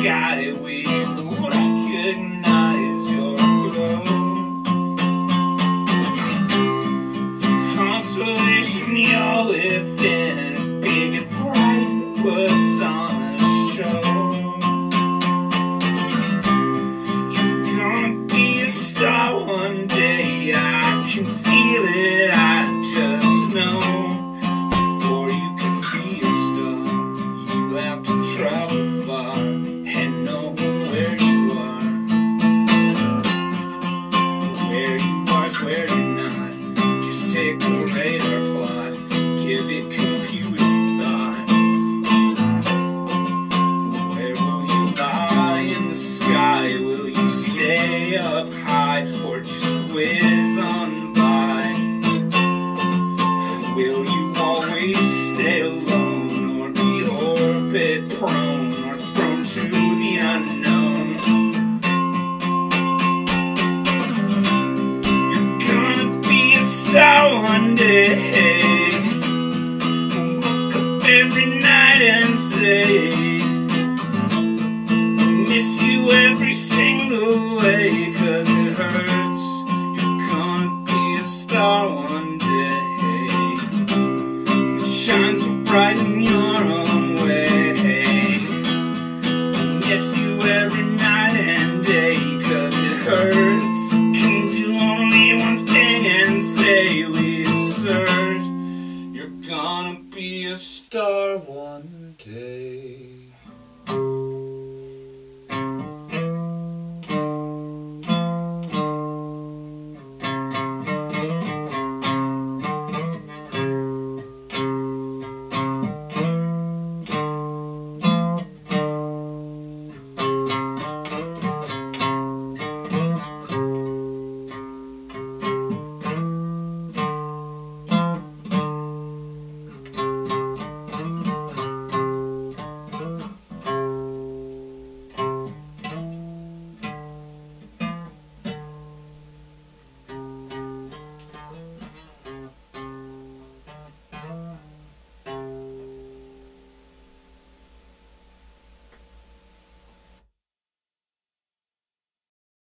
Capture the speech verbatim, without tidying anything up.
sky, we recognize your glow. Consolation you're within, big and bright, what's on the show. You're gonna be a star one day, I can feel it, I just know. Before you can be a star, you have to travel far and know where you are. Where you are is where you're not. Just take a radar plot, give it computing thought. Where will you lie in the sky? Will you stay up high or just win?